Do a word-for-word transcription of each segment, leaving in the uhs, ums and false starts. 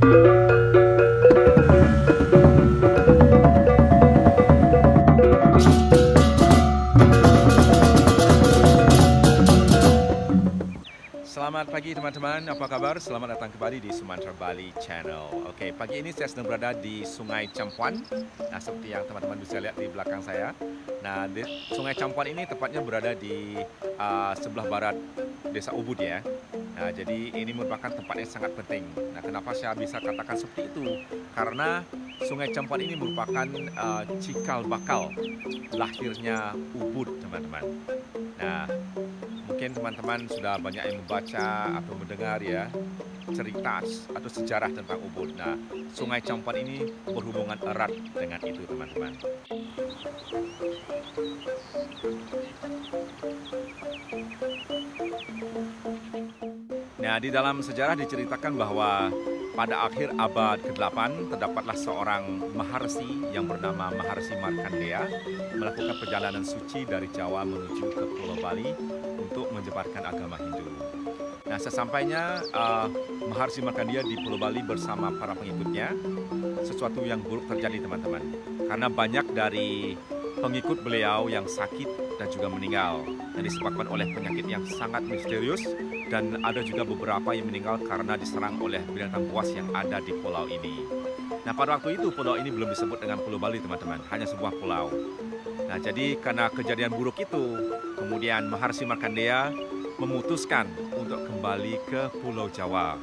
Selamat pagi teman-teman, apa kabar? Selamat datang kembali di Sumatera Bali Channel. Oke, pagi ini saya sedang berada di Sungai Campuan. Nah, seperti yang teman-teman bisa lihat di belakang saya. Nah, di Sungai Campuan ini tepatnya berada di uh, sebelah barat Desa Ubud ya. Nah, jadi ini merupakan tempat yang sangat penting. Nah, kenapa saya bisa katakan seperti itu? Karena Sungai Campuan ini merupakan uh, cikal bakal lahirnya Ubud, teman-teman. Nah, mungkin teman-teman sudah banyak yang membaca atau mendengar ya cerita atau sejarah tentang Ubud. Nah, Sungai Campuan ini berhubungan erat dengan itu, teman-teman. Nah, di dalam sejarah diceritakan bahwa pada akhir abad kedelapan terdapatlah seorang maharsi yang bernama Maharsi Markandeya melakukan perjalanan suci dari Jawa menuju ke Pulau Bali untuk menyebarkan agama Hindu. Nah, sesampainya uh, Maharsi Markandeya di Pulau Bali bersama para pengikutnya, sesuatu yang buruk terjadi, teman-teman. Karena banyak dari pengikut beliau yang sakit dan juga meninggal, yang disebabkan oleh penyakit yang sangat misterius, dan ada juga beberapa yang meninggal karena diserang oleh binatang buas yang ada di pulau ini. Nah, pada waktu itu pulau ini belum disebut dengan Pulau Bali, teman-teman, hanya sebuah pulau. Nah, jadi karena kejadian buruk itu, kemudian Maharsi Markandeya memutuskan untuk kembali ke Pulau Jawa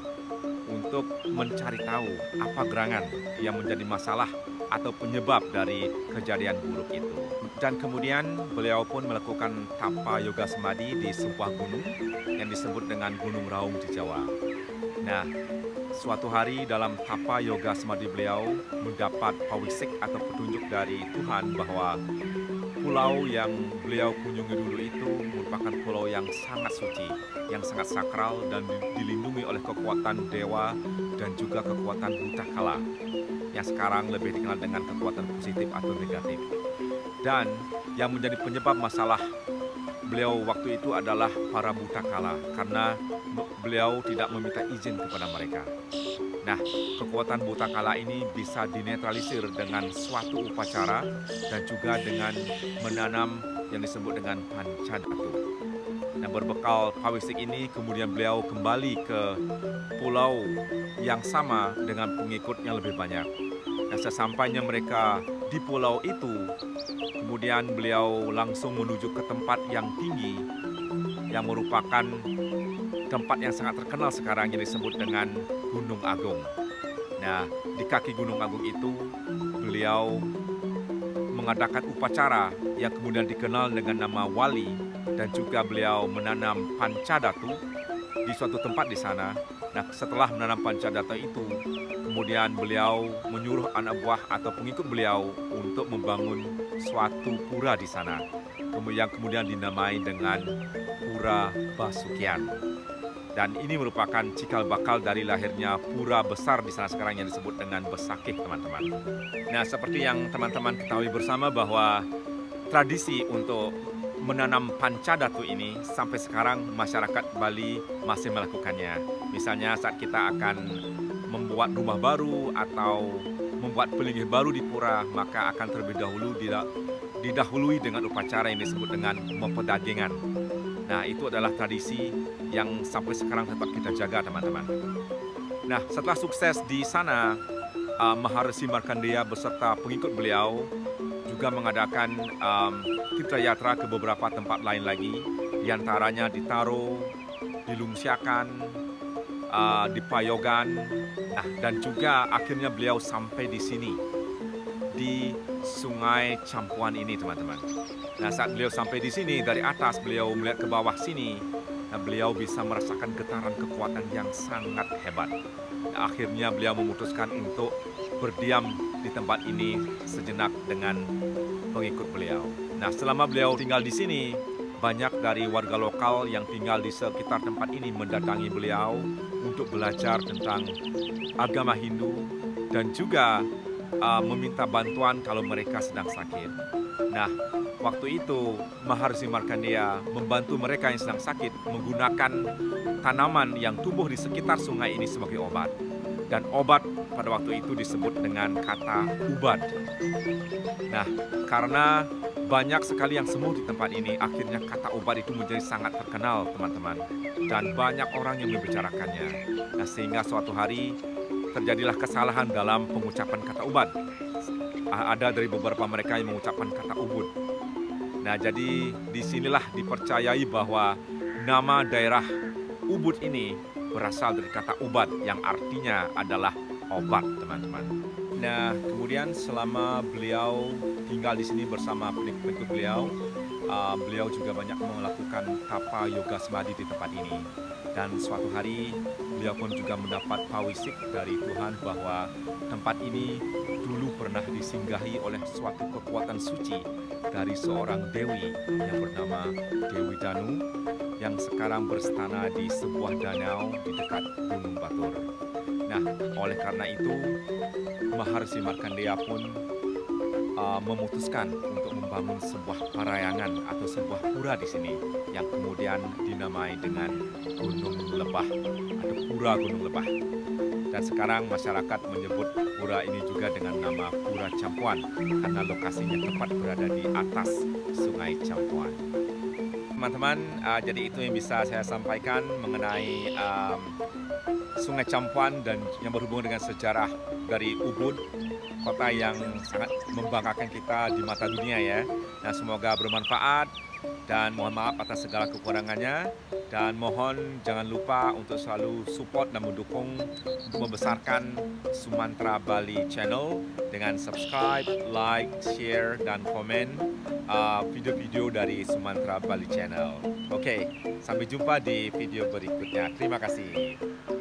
untuk mencari tahu apa gerangan yang menjadi masalah atau penyebab dari kejadian buruk itu. Dan kemudian beliau pun melakukan tapa yoga semadi di sebuah gunung yang disebut dengan Gunung Raung di Jawa. Nah, suatu hari dalam tapa yoga semadi beliau mendapat pawisik atau petunjuk dari Tuhan bahwa pulau yang beliau kunjungi dulu itu merupakan pulau yang sangat suci, yang sangat sakral dan dilindungi oleh kekuatan dewa dan juga kekuatan Bhutakala, yang sekarang lebih dikenal dengan kekuatan positif atau negatif. Dan yang menjadi penyebab masalah beliau waktu itu adalah para Bhutakala, karena beliau tidak meminta izin kepada mereka. Nah, kekuatan Bhutakala ini bisa dinetralisir dengan suatu upacara dan juga dengan menanam yang disebut dengan Pancadatu. Nah, berbekal pawisik ini kemudian beliau kembali ke pulau yang sama dengan pengikut yang lebih banyak. Nah, sesampainya mereka di pulau itu, kemudian beliau langsung menuju ke tempat yang tinggi yang merupakan tempat yang sangat terkenal sekarang yang disebut dengan Gunung Agung. Nah, di kaki Gunung Agung itu beliau mengadakan upacara yang kemudian dikenal dengan nama Wali, dan juga beliau menanam Pancadatu di suatu tempat di sana. Nah, setelah menanam Pancadatu itu, kemudian beliau menyuruh anak buah atau pengikut beliau untuk membangun suatu pura di sana, yang kemudian dinamai dengan Pura Basukian. Dan ini merupakan cikal bakal dari lahirnya pura besar di sana sekarang yang disebut dengan Besakih, teman-teman. Nah, seperti yang teman-teman ketahui bersama bahwa tradisi untuk menanam Pancadatu ini sampai sekarang masyarakat Bali masih melakukannya. Misalnya saat kita akan membuat rumah baru atau membuat pelinggih baru di pura, maka akan terlebih dahulu didahului dengan upacara yang disebut dengan Mepedagengan. Nah, itu adalah tradisi yang sampai sekarang tetap kita jaga, teman-teman. Nah, setelah sukses di sana, uh, Maharsi Markandeya beserta pengikut beliau juga mengadakan um, tirta-yatra ke beberapa tempat lain lagi, diantaranya di Taro, di Lungsiakan, uh, di Payogan. Nah, dan juga akhirnya beliau sampai di sini, di Sungai Campuan ini, teman-teman. Nah, saat beliau sampai di sini, dari atas beliau melihat ke bawah sini, nah, beliau bisa merasakan getaran kekuatan yang sangat hebat. Nah, akhirnya beliau memutuskan untuk berdiam di tempat ini sejenak dengan pengikut beliau. Nah, selama beliau tinggal di sini, banyak dari warga lokal yang tinggal di sekitar tempat ini mendatangi beliau untuk belajar tentang agama Hindu dan juga uh, meminta bantuan kalau mereka sedang sakit. Nah, waktu itu Maharsi Markandeya membantu mereka yang sedang sakit menggunakan tanaman yang tumbuh di sekitar sungai ini sebagai obat. dan obat pada waktu itu disebut dengan kata ubad. Nah, karena banyak sekali yang sembuh di tempat ini, akhirnya kata ubad itu menjadi sangat terkenal, teman-teman. Dan banyak orang yang membicarakannya. Nah, sehingga suatu hari terjadilah kesalahan dalam pengucapan kata ubad. Ada dari beberapa mereka yang mengucapkan kata ubud. Nah, jadi disinilah dipercayai bahwa nama daerah Ubud ini berasal dari kata ubad yang artinya adalah obat, teman-teman. Nah, kemudian selama beliau tinggal di sini bersama pengikut beliau, uh, beliau juga banyak melakukan tapa yoga semadi di tempat ini. Dan suatu hari beliau pun juga mendapat pawisik dari Tuhan bahwa tempat ini dulu pernah disinggahi oleh suatu kekuatan suci dari seorang dewi yang bernama Dewi Danu, yang sekarang berstana di sebuah danau di dekat Gunung Batur. Nah, oleh karena itu, Maharsi Markandeya pun uh, memutuskan untuk membangun sebuah parayangan atau sebuah pura di sini, yang kemudian dinamai dengan Gunung Lebah atau Pura Gunung Lebah. Dan sekarang masyarakat menyebut pura ini juga dengan nama Pura Campuan karena lokasinya tepat berada di atas Sungai Campuan. Teman-teman, uh, jadi itu yang bisa saya sampaikan mengenai um, Sungai Campuan dan yang berhubungan dengan sejarah dari Ubud, kota yang sangat membanggakan kita di mata dunia ya. Nah, semoga bermanfaat dan mohon maaf atas segala kekurangannya, dan mohon jangan lupa untuk selalu support dan mendukung untuk membesarkan Sumantra Bali Channel dengan subscribe, like, share, dan komen video-video uh, dari Sumantra Bali Channel. Oke, sampai jumpa di video berikutnya. Terima kasih.